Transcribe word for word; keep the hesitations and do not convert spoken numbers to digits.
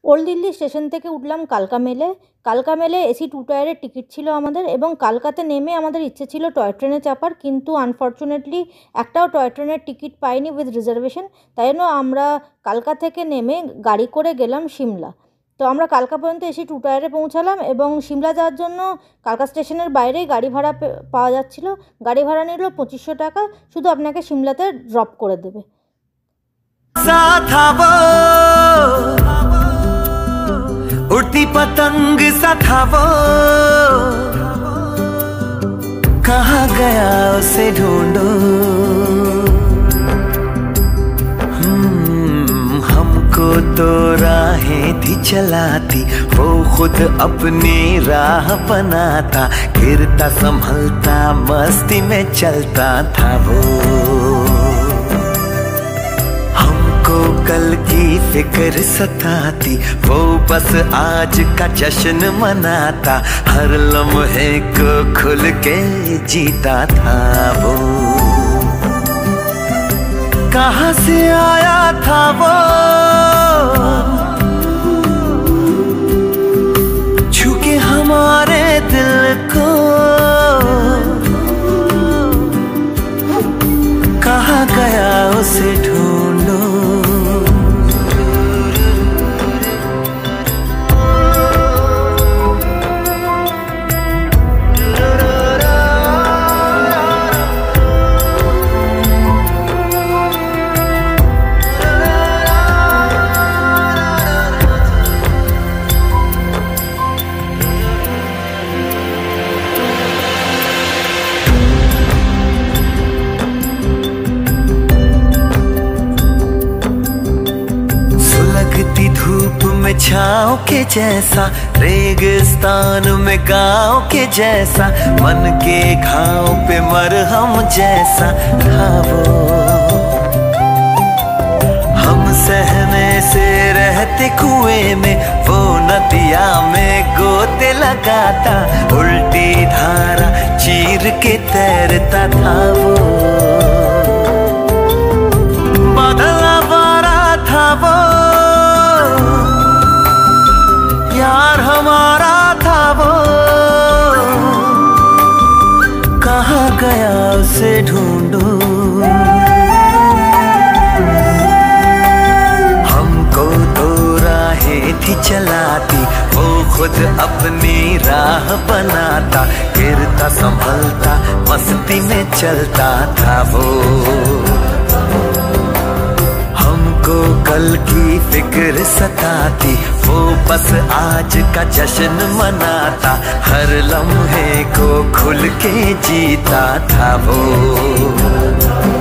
Old Delhi station থেকে উঠলাম কালকা মেলে। কালকা মেলে এসি টু টায়ারের টিকিট ছিল আমাদের, এবং কালকাতে নেমে আমাদের ইচ্ছে ছিল টয় ট্রেনে চাপার, কিন্তু আনফর্চুনেটলি একটাও টয় ট্রেনের টিকিট পাইনি উইথ রিজার্ভেশন। তাই জন্য আমরা কালকা থেকে নেমে গাড়ি করে গেলাম সিমলা। তো আমরা কালকা পর্যন্ত এসি টু টায়ারে পৌঁছালাম, এবং সিমলা যাওয়ার জন্য কালকা স্টেশনের বাইরেই গাড়ি ভাড়া পাওয়া যাচ্ছিল। গাড়ি ভাড়া নিল পঁচিশশো টাকা, শুধু আপনাকে সিমলাতে ড্রপ করে দেবে। उड़ती पतंग सा था वो, कहाँ गया उसे ढूंढो। हमको तो राहें थी चलाती, वो खुद अपनी राह बनाता, गिरता संभलता मस्ती में चलता था वो। कल की फिक्र सताती, वो बस आज का जश्न मनाता, हर लम्हे को खुल के जीता था वो। कहाँ से आया था वो, छू के हमारे दिल को, कहाँ गया उसे ढूंढो। धूप में छाँव के जैसा, रेगिस्तान में गाँव के जैसा, मन के घाव पे मरहम जैसा था वो। हम सहने से रहते कुएं में, वो नदिया में गोते लगाता, उल्टी धारा चीर के तैरता था वो। बादला बारा था वो, यार हमारा था वो, कहाँ गया उसे ढूंढो। हमको तो राहें थी चलाती, वो खुद अपनी राह बनाता, गिरता संभलता मस्ती में चलता था वो। को कल की फिक्र सताती, वो बस आज का जश्न मनाता, हर लम्हे को खुल के जीता था वो।